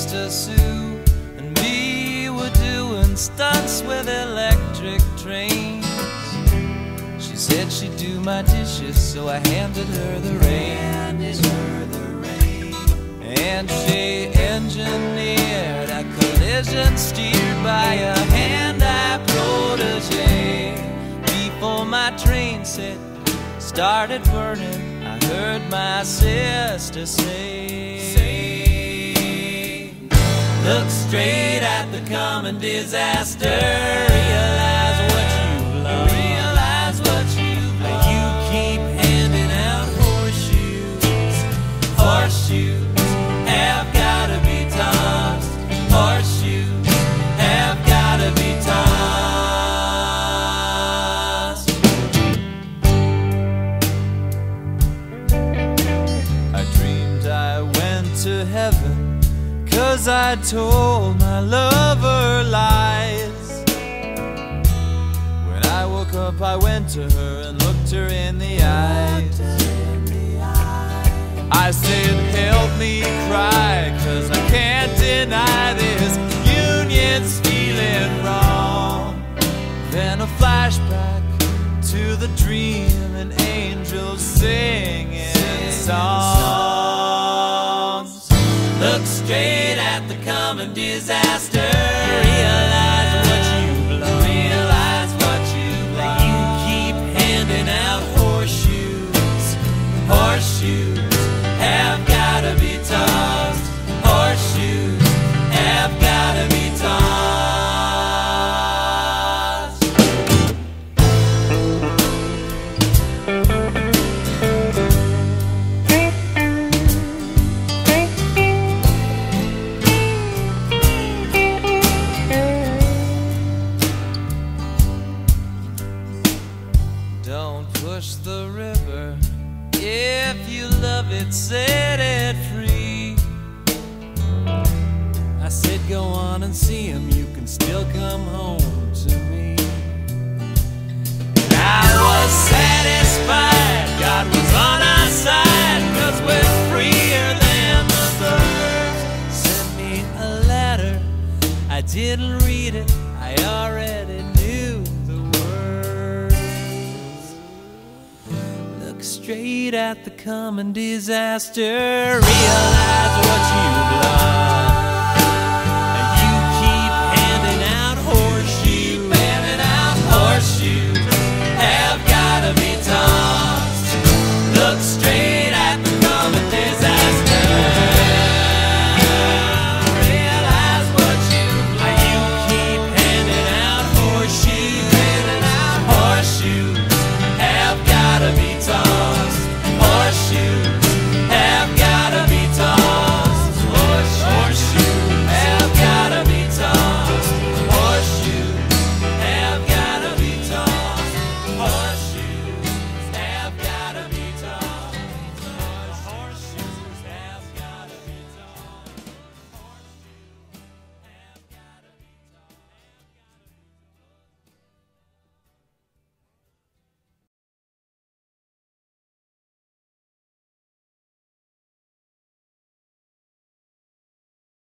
Sister Sue and me were doing stunts with electric trains. She said she'd do my dishes, so I handed her the reins. And she engineered a collision steered by a hand-eye protege. Before my train set started burning, I heard my sister say, look straight at the coming disaster, realize what you've lost, realize what you've lost. You keep handing out horseshoes, horseshoes have gotta be tossed, horseshoes have gotta be tossed. I dreamed I went to heaven 'cause I told my lover lies. When I woke up I went to her and looked her in the eyes. I said, help me cry, 'cause I can't deny this union's feeling wrong. Then a flashback to the dream and angels singing songs. Look straight at the coming disaster, realize what you've lost, realize what you've lost. You keep handing out horseshoes, horseshoes have gotta be tossed, horseshoes have gotta be tossed. Don't push the river, if you love it, set it free. I said go on and see him, you can still come home to me. And I was satisfied, God was on our side, 'cause we're freer than the birds. Sent me a letter, I didn't read it, I already knew the words. Look straight at the coming disaster, realize what you've lost.